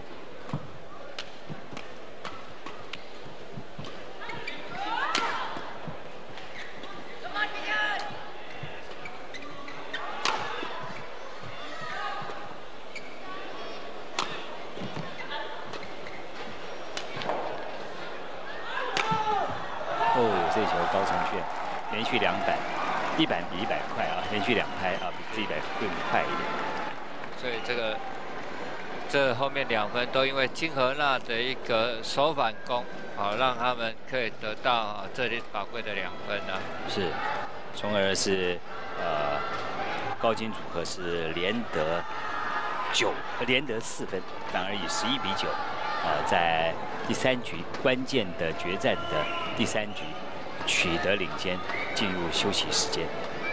哦，这球高承炫连续两板，一板比一板快啊，连续两拍啊，比这一板更快一点。 所以这个这后面两分都因为金荷娜的一个手反攻，好让他们可以得到啊这里宝贵的两分啊。 是，从而是呃高金组合是连得九，连得四分，反而以十一比九，呃在第三局关键的决战的第三局取得领先，进入休息时间。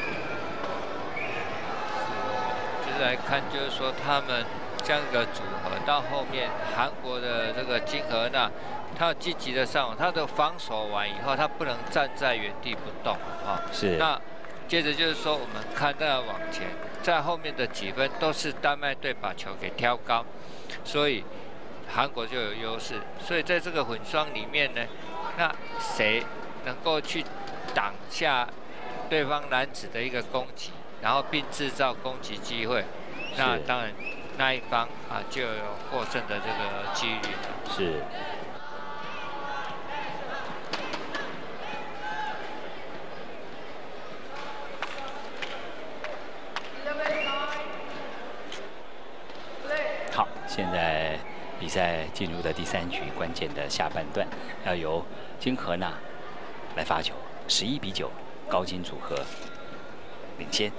来看，就是说他们这样一个组合到后面，韩国的这个金荷娜，她要积极的上网，她的防守完以后，她不能站在原地不动啊。 是。 那接着就是说，我们看到往前，在后面的几分都是丹麦队把球给挑高，所以韩国就有优势。所以在这个混双里面呢，那谁能够去挡下对方男子的一个攻击？然后并制造攻击机会，那当然那一方啊就有获胜的这个几率了。 是。好，现在比赛进入的第三局关键的下半段，要由金荷娜来发球，十一比九，高金组合领先。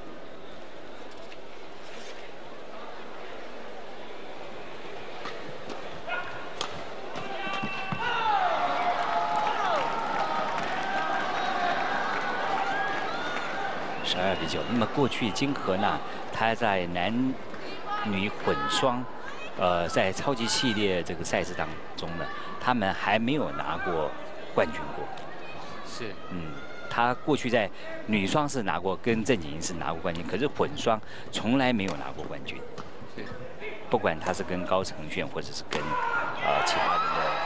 十二比九。那么过去金荷娜她在男女混双，呃，在超级系列这个赛事当中呢，他们还没有拿过冠军过。 是。 嗯，她过去在女双是拿过，跟郑景莹是拿过冠军，可是混双从来没有拿过冠军。 是。 不管她是跟高承炫，或者是跟呃其他人的。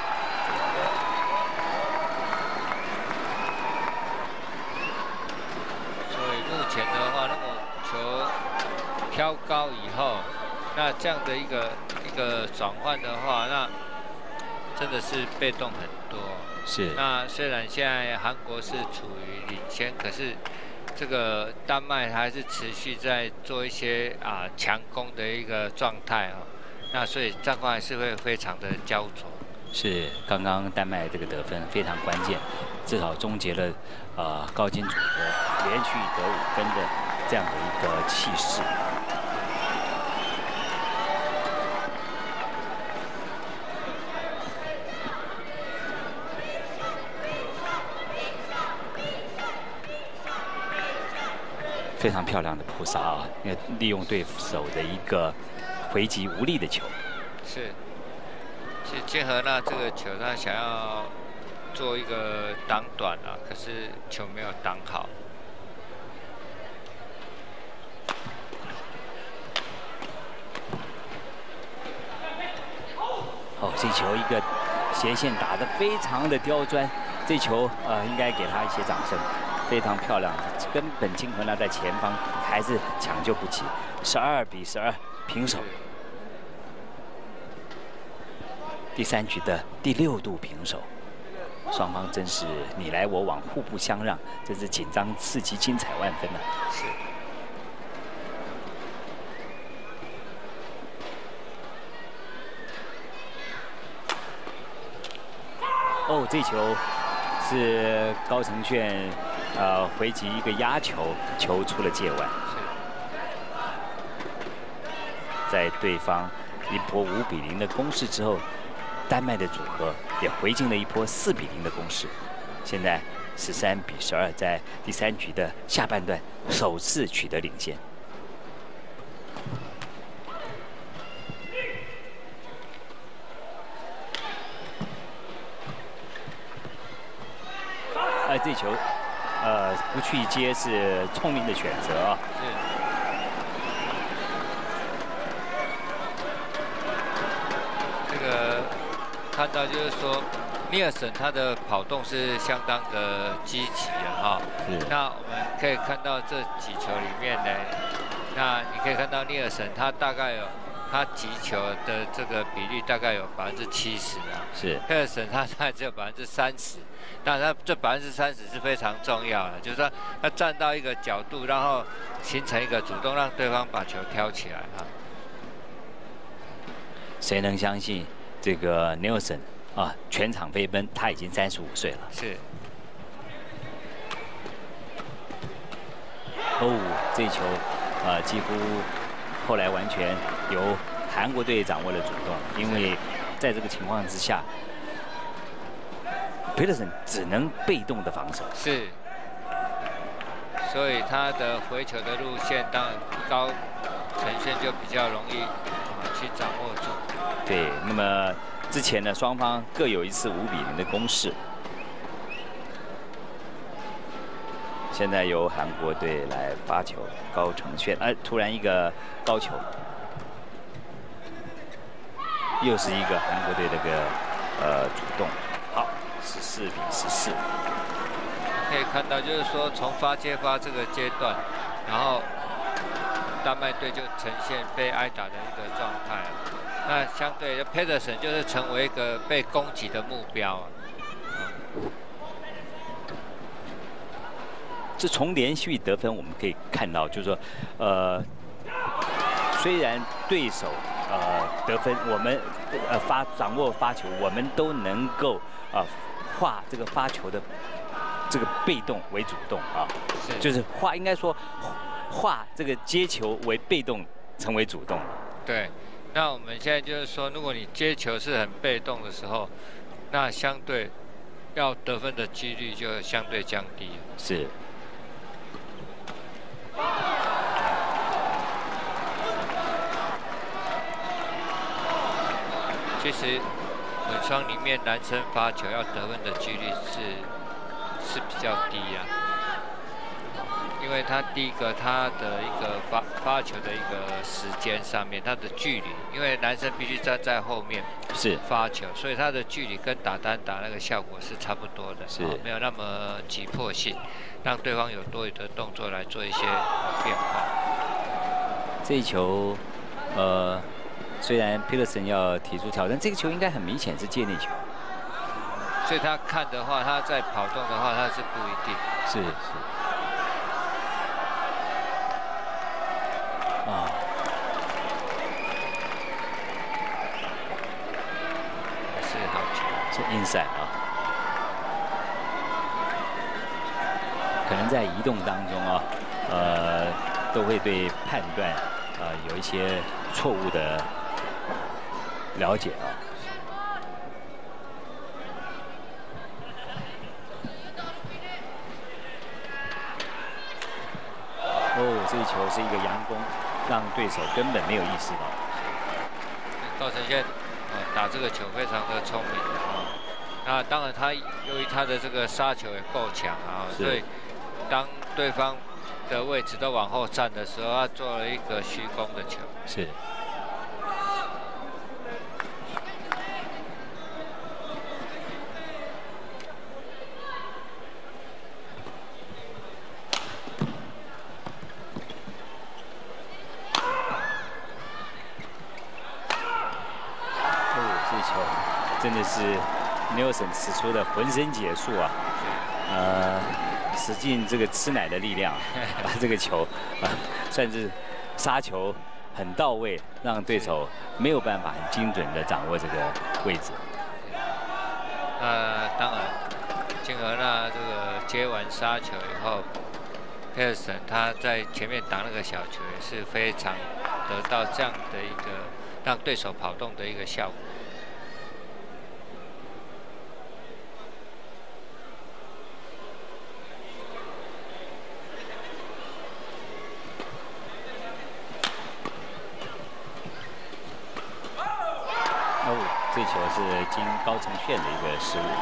前的话，那么球挑高以后，那这样的一个一个转换的话，那真的是被动很多。 是。 那虽然现在韩国是处于领先，可是这个丹麦还是持续在做一些啊强攻的一个状态啊，那所以战况还是会非常的焦灼。 是，刚刚丹麦这个得分非常关键，至少终结了呃高金组合连续得五分的这样的一个气势。非常漂亮的扑杀啊！利用对手的一个回击无力的球。 是。其实金荷娜这个球，他想要做一个挡短啊，可是球没有挡好。 哦，这球一个斜线打得非常的刁钻，这球呃应该给他一些掌声，非常漂亮。根本金荷娜在前方还是抢救不及，十二比十二平手。第三局的第六度平手，双方真是你来我往，互不相让，真是紧张刺激、精彩万分啊！ 是。 哦，这球是高承炫呃回击一个压球，球出了界外。 是。在对方一波五比零的攻势之后。 丹麦的组合也回进了一波四比零的攻势。现在十三比十二，在第三局的下半段首次取得领先。呃，这球，呃，不去接是聪明的选择啊。 是。这个看到就是说，尼尔森他的跑动是相当的积极的哈。是。那我们可以看到这几球里面呢，那你可以看到尼尔森他大概有。他击球的这个比率大概有百分之七十啊， 是。 佩尔森他大概只有百分之三十，但他这百分之三十是非常重要的，就是说他站到一个角度，然后形成一个主动让对方把球挑起来啊。 谁能相信这个 Nelson 啊，全场飞奔，他已经三十五岁了。 是。 哦，这球啊，几乎。后来完全由韩国队掌握了主动，因为在这个情况之下，佩德森只能被动的防守。 是，所以他的回球的路线当然高呈现就比较容易去掌握住。 对，那么之前呢，双方各有一次五比零的攻势。现在由韩国队来发球，高承炫，哎，突然一个高球，又是一个韩国队的个呃主动。好，十四比十四。 可以看到，就是说从发接发这个阶段，然后丹麦队就呈现被挨打的一个状态啊。那相对的 Pedersen 就是成为一个被攻击的目标啊。 是从连续得分我们可以看到，就是说，呃，虽然对手呃得分，我们呃发掌握发球，我们都能够啊、呃、化这个发球的这个被动为主动啊，是就是化应该说化这个接球为被动成为主动。 对，那我们现在就是说，如果你接球是很被动的时候，那相对要得分的几率就相对降低。 是。 其实混双里面男生发球要得分的几率是是比较低啊，因为他第一个他的一个发发球的一个时间上面，他的距离，因为男生必须站在后面是发球，所以他的距离跟打单打那个效果是差不多的，是、哦、没有那么急迫性，让对方有多余的动作来做一些变化。 这一球，呃。虽然 Pedersen 要提出挑战，这个球应该很明显是界内球， 所以他看的话，他在跑动的话，他是不一定。 是是。啊。 是好球。 是 inside 啊。可能在移动当中啊，呃，都会对判断啊、呃、有一些错误的。了解啊，哦，这一球是一个佯攻，让对手根本没有意识到。 高承炫呃打这个球非常的聪明啊，那当然他由于他的这个杀球也够强啊，所以当对方的位置都往后站的时候，他做了一个虚攻的球。 是。真的是 Nelson 使出的浑身解数啊，呃，使尽这个吃奶的力量，把这个球啊，算是杀球很到位，让对手没有办法很精准的掌握这个位置。 那当然，金额纳这个接完杀球以后 ，Pedersen 他在前面打那个小球也是非常得到这样的一个让对手跑动的一个效果。 这球是经高承炫的一个失误。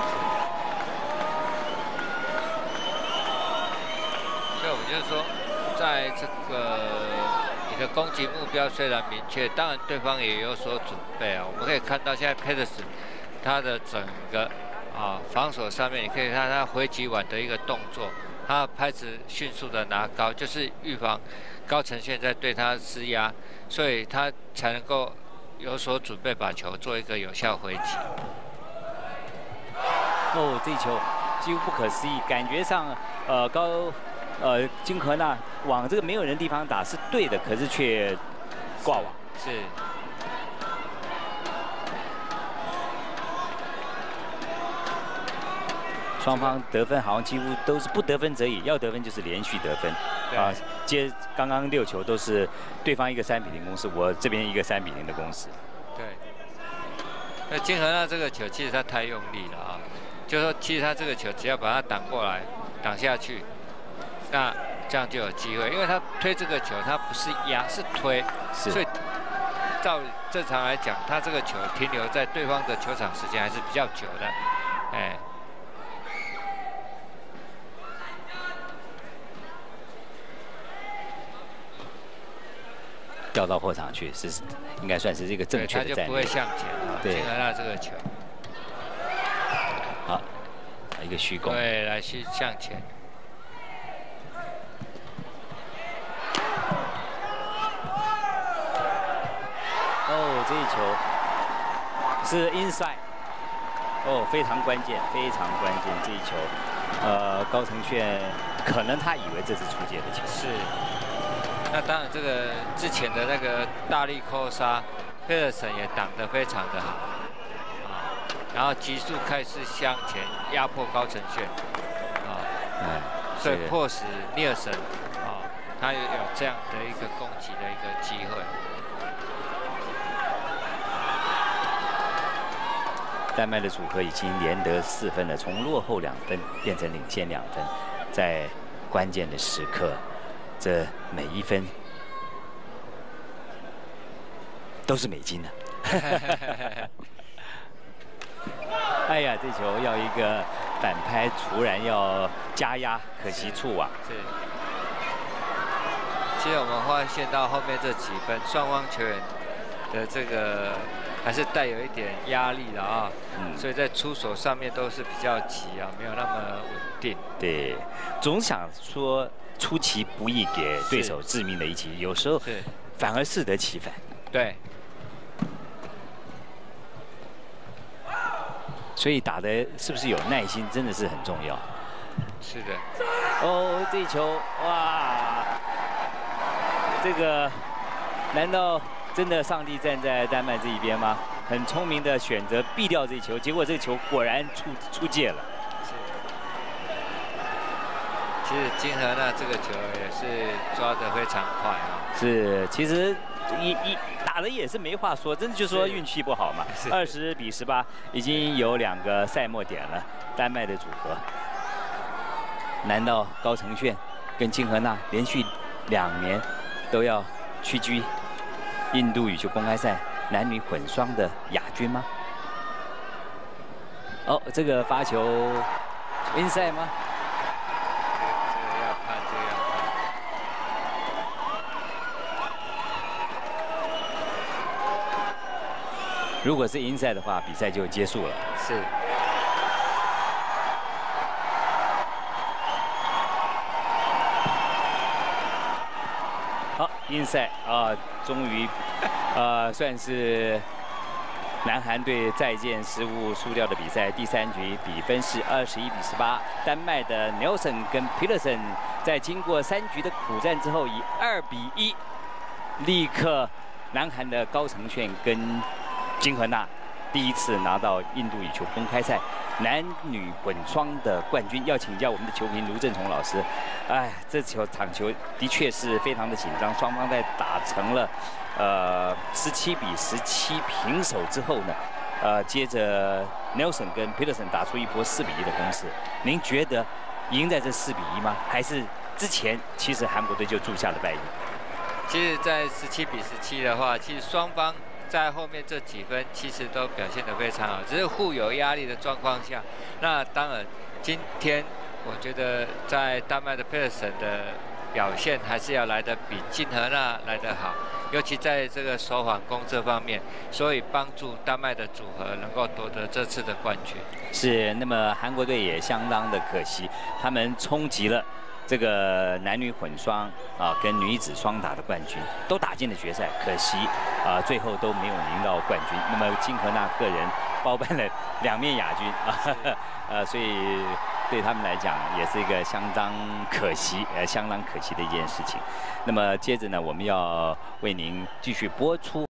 所以我们就是说，在这个你的攻击目标虽然明确，当然对方也有所准备啊。我们可以看到现在 Peterson 他的整个啊防守上面，你可以看他回击腕的一个动作，他拍子迅速的拿高，就是预防高承炫在对他施压，所以他才能够有所准备，把球做一个有效回击。 哦，这一球几乎不可思议，感觉上呃高呃金河娜往这个没有人的地方打是对的，可是却挂网。 是。 双方得分好像几乎都是不得分则已，要得分就是连续得分。啊，接刚刚六球都是对方一个三比零攻势，我这边一个三比零的攻势。 对。那金河娜这个球其实他太用力了啊，就是说其实他这个球只要把它挡过来，挡下去，那这样就有机会，因为他推这个球，他不是压是推， 是所以照正常来讲，他这个球停留在对方的球场时间还是比较久的，哎。 掉到后场去是应该算是这个正确的战略， 他就不会向前啊。金河娜这个球， 好，一个虚攻， 对，来去向前。 哦，这一球是 inside， 哦，非常关键，非常关键这一球，呃，高承炫可能他以为这是出界的球， 是。那当然，这个之前的那个大力扣杀，佩尔森也挡得非常的好，啊，然后急速开始向前压迫高承炫，啊，嗯，所以迫使尼尔森，啊，他有有这样的一个攻击的一个机会。 丹麦的组合已经连得四分了，从落后两分变成领先两分，在关键的时刻。这每一分都是美金呢、啊。哎呀，这球要一个反拍，突然要加压，可惜触网。 是。其实我们发现到后面这几分，双方球员的这个还是带有一点压力的啊。嗯。所以在出手上面都是比较急啊，没有那么稳定。 对，总想说。出其不意给对手致命的一击，有时候反而适得其反。 对， 所以打的是不是有耐心，真的是很重要。 是的。 哦，这一球，哇！这个难道真的上帝站在丹麦这一边吗？很聪明的选择避掉这一球，结果这个球果然出出界了。 其实金河娜这个球也是抓得非常快啊。 是，其实一一打的也是没话说，真的就说运气不好嘛。二十比十八，已经有两个赛末点了，丹麦的组合。难道高承炫跟金河娜连续两年都要屈居印度羽球公开赛男女混双的亚军吗？哦，这个发球 inside 吗？如果是inside的话，比赛就结束了。 是。 好，inside啊，终于，呃，算是南韩队再见失误输掉的比赛。第三局比分是二十一比十八，丹麦的 Nelson 跟 Peterson 在经过三局的苦战之后，以二比一，立刻南韩的高承炫跟金河娜第一次拿到印度羽球公开赛男女混双的冠军。要请教我们的球评卢正崇老师，哎，这球场球的确是非常的紧张，双方在打成了呃十七比十七平手之后呢，呃，接着 Nelson 跟 Peterson 打出一波四比一的攻势。您觉得赢在这四比一吗？还是之前其实韩国队就铸下了败印？ 其实，在十七比十七的话，其实双方在后面这几分其实都表现得非常好，只是互有压力的状况下，那当然今天我觉得在丹麦的 Pedersen 的表现还是要来得比金荷纳来得好，尤其在这个手反攻这方面，所以帮助丹麦的组合能够夺得这次的冠军。 是，那么韩国队也相当的可惜，他们冲击了这个男女混双啊跟女子双打的冠军，都打进了决赛，可惜啊最后都没有赢到冠军。那么金荷纳个人包办了两面亚军啊，呃，所以对他们来讲也是一个相当可惜，呃，相当可惜的一件事情。那么接着呢，我们要为您继续播出。